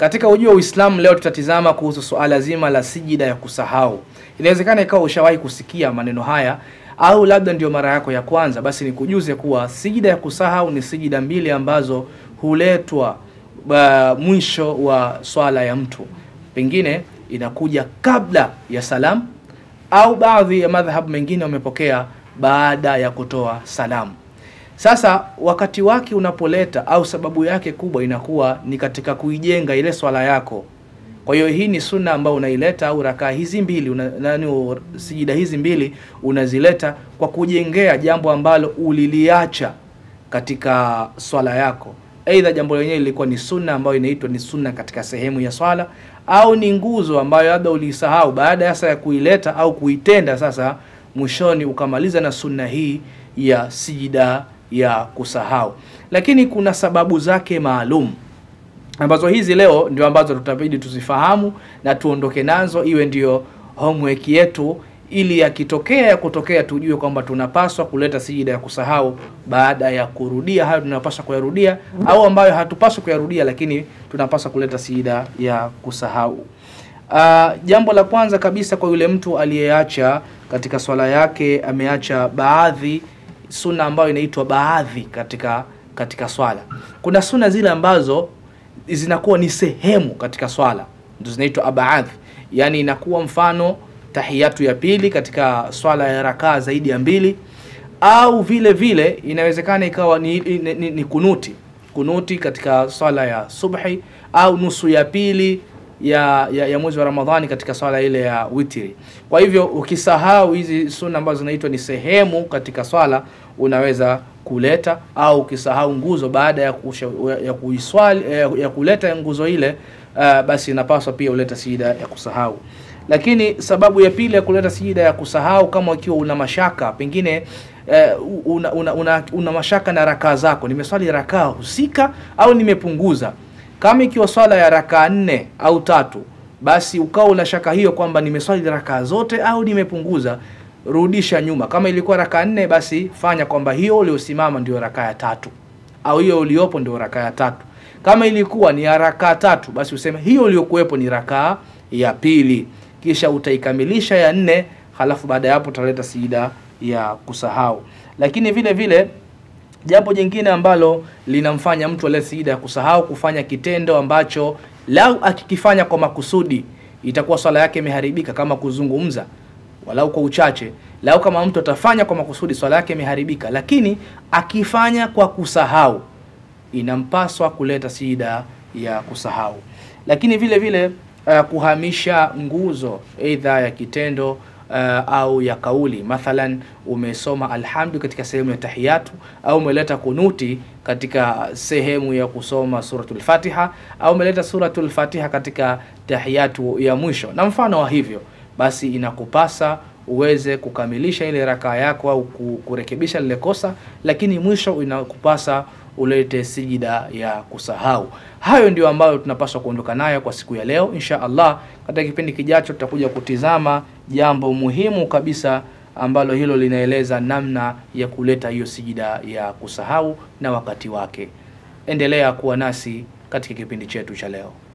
Katika ujio wa Uislamu leo tutatizama kuhusu suala zima la sijida ya kusahau. Inawezekana ikawa ushawahi kusikia maneno haya au labda ndio mara yako ya kwanza, basi nikujuze kuwa sijida ya kusahau ni sijida mbili ambazo huletwa mwisho wa swala ya mtu. Pengine inakuja kabla ya salam au baadhi ya madhhabu mengine wamepokea baada ya kutoa salamu. Sasa wakati wake unapoleta au sababu yake kubwa inakuwa ni katika kuijenga ile swala yako. Kwa hiyo hii ni sunna ambayo unaileta au rakaa hizi mbili sijida hizi mbili unazileta kwa kujengea jambo ambalo uliliacha katika swala yako. Aidha jambo lenyewe lilikuwa ni sunna ambayo inaitwa ni sunna katika sehemu ya swala, au ni nguzo ambayo labda ulisahau baada ya kuileta au kuitenda, sasa mwishoni ukamaliza na sunna hii ya sijida ya kusahau. Lakini kuna sababu zake maalum ambazo hizi leo ndio ambazo tutabidi tuzifahamu na tuondoke nazo, iwe ndio homework yetu, ili yakitokea kutokea tujue kwamba tunapaswa kuleta sijida ya kusahau baada ya kurudia hayo tunapaswa kuyarudia, au ambayo hatupaswa kuyarudia lakini tunapaswa kuleta sijida ya kusahau. Jambo la kwanza kabisa, kwa yule mtu aliyeacha katika swala yake, ameacha baadhi sunna ambayo inaitwa baadhi katika swala. Kuna sunna zile ambazo zinakuwa ni sehemu katika swala, ndio zinaitwa abaadhi. Yani inakuwa mfano tahiyatu ya pili katika swala ya rakaa zaidi ya mbili, au vile vile inawezekana ikawa ni kunuti katika swala ya subhi, au nusu ya pili ya mwezi wa Ramadhani katika swala ile ya witri. Kwa hivyo ukisahau hizi sunna ambazo zinaitwa ni sehemu katika swala, unaweza kuleta, au ukisahau nguzo baada ya kuleta nguzo ile, basi inapaswa pia uleta sijida ya kusahau. Lakini sababu ya pili ya kuleta sijida ya kusahau, kama ikiwa una mashaka, pengine una mashaka na rakaa zako, nimeswali rakaa husika au nimepunguza. Kama ikiwa swala ya rakaa 4 au 3, basi ukao una shaka hiyo kwamba nimeswali rakaa zote au nimepunguza, rudisha nyuma. Kama ilikuwa rakaa 4, basi fanya kwamba hiyo uliosimama ndio rakaa ya 3, au hiyo uliopo ndio rakaa ya 3. Kama ilikuwa ni rakaa 3, basi useme hiyo iliyokuepo ni rakaa ya pili, kisha utaikamilisha ya 4, halafu baada ya hapo utaleta sijida ya kusahau. Lakini vile vile jambo jingine ambalo linamfanya mtu alete sijida ya kusahau, kufanya kitendo ambacho lau akikifanya kwa makusudi itakuwa swala yake imeharibika, kama kuzungumza walau kwa uchache. Lau kama mtu atafanya kwa makusudi, swala yake imeharibika, lakini akifanya kwa kusahau, inampaswa kuleta sijida ya kusahau. Lakini vile vile kuhamisha nguzo aidha ya kitendo au ya kauli. Mathalan umesoma alhamdu katika sehemu ya tahiyatu, au umeleta kunuti katika sehemu ya kusoma suratul Fatiha, au umeleta suratul Fatiha katika tahiyatu ya mwisho na mfano wa hivyo, basi inakupasa uweze kukamilisha ile rakaa yako au kurekebisha lile kosa, lakini mwisho inakupasa ulete sijida ya kusahau. Hayo ndio ambayo tunapaswa kuondoka nayo kwa siku ya leo. Insha Allah katika kipindi kijacho tutakuja kutizama jambo muhimu kabisa ambalo hilo linaeleza namna ya kuleta hiyo sijida ya kusahau na wakati wake. Endelea kuwa nasi katika kipindi chetu cha leo.